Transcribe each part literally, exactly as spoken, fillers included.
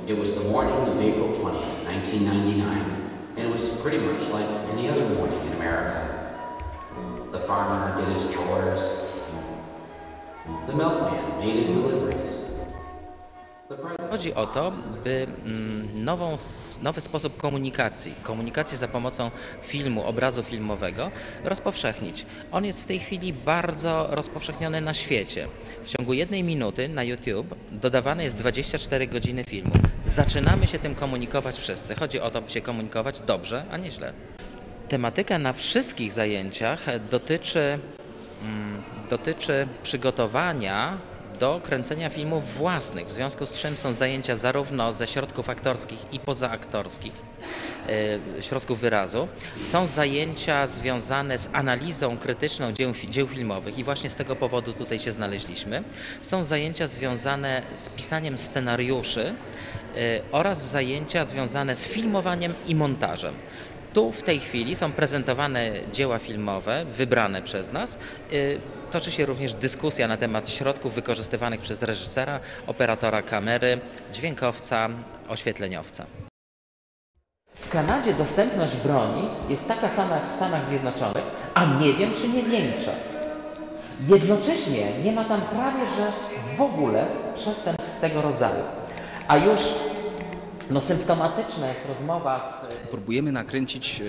It was the morning of April twentieth, nineteen ninety-nine, and it was pretty much like any other morning in America. The farmer did his chores. The milkman made his deliveries. Chodzi o to, by nową, nowy sposób komunikacji, komunikacji za pomocą filmu, obrazu filmowego rozpowszechnić. On jest w tej chwili bardzo rozpowszechniony na świecie. W ciągu jednej minuty na YouTube dodawane jest dwadzieścia cztery godziny filmu. Zaczynamy się tym komunikować wszyscy. Chodzi o to, by się komunikować dobrze, a nie źle. Tematyka na wszystkich zajęciach dotyczy, dotyczy przygotowania do kręcenia filmów własnych, w związku z czym są zajęcia zarówno ze środków aktorskich i pozaaktorskich, yy, środków wyrazu. Są zajęcia związane z analizą krytyczną dzieł, dzieł filmowych i właśnie z tego powodu tutaj się znaleźliśmy. Są zajęcia związane z pisaniem scenariuszy yy, oraz zajęcia związane z filmowaniem i montażem. Tu w tej chwili są prezentowane dzieła filmowe wybrane przez nas. Toczy się również dyskusja na temat środków wykorzystywanych przez reżysera, operatora kamery, dźwiękowca, oświetleniowca. W Kanadzie dostępność broni jest taka sama jak w Stanach Zjednoczonych, a nie wiem, czy nie większa. Jednocześnie nie ma tam prawie że w ogóle przestępstw tego rodzaju. A już No symptomatyczna jest rozmowa z... Próbujemy nakręcić,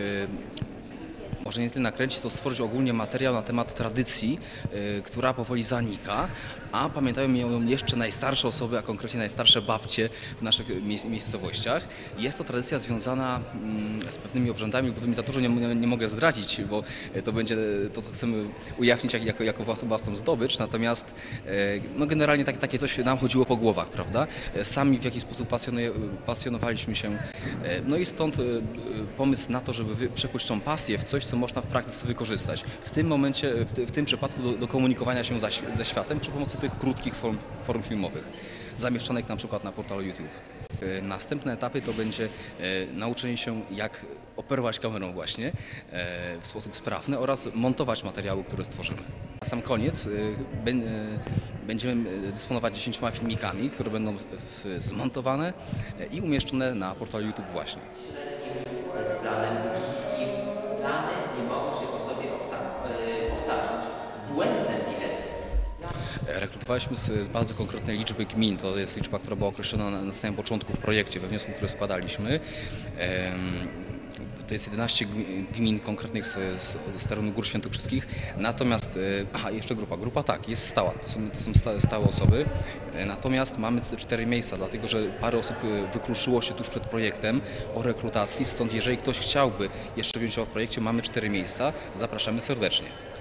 może nie tyle nakręcić, co stworzyć ogólnie materiał na temat tradycji, która powoli zanika, a pamiętają ją jeszcze najstarsze osoby, a konkretnie najstarsze babcie w naszych miejscowościach. Jest to tradycja związana z pewnymi obrzędami ludowymi. Za dużo nie, nie, nie mogę zdradzić, bo to będzie to, co chcemy ujawnić jako, jako własną zdobycz, natomiast no generalnie tak, takie coś nam chodziło po głowach, prawda? Sami w jakiś sposób pasjonowaliśmy się, no i stąd pomysł na to, żeby przekuć tą pasję w coś, co można w praktyce wykorzystać. W tym momencie, w, w tym przypadku do, do komunikowania się za, ze światem przy pomocy tych krótkich form, form filmowych, zamieszczonych na przykład na portalu YouTube. Następne etapy to będzie e, nauczenie się, jak operować kamerą właśnie e, w sposób sprawny oraz montować materiały, które stworzymy. Na sam koniec e, be, e, będziemy dysponować dziesięcioma filmikami, które będą w, zmontowane e, i umieszczone na portalu YouTube właśnie. Z planem bliskim. Plany nie mogą się po sobie powtarzać. Błędem jest... Rekrutowaliśmy z bardzo konkretnej liczby gmin. To jest liczba, która była określona na, na samym początku w projekcie, we wniosku, który składaliśmy. To jest jedenaście gmin konkretnych z, z, z terenu Gór Świętokrzyskich. Natomiast, aha, jeszcze grupa. Grupa tak, jest stała. To są, to są stałe, stałe osoby. Natomiast mamy cztery miejsca, dlatego że parę osób wykruszyło się tuż przed projektem o rekrutacji. Stąd jeżeli ktoś chciałby jeszcze wziąć udział w projekcie, mamy cztery miejsca. Zapraszamy serdecznie.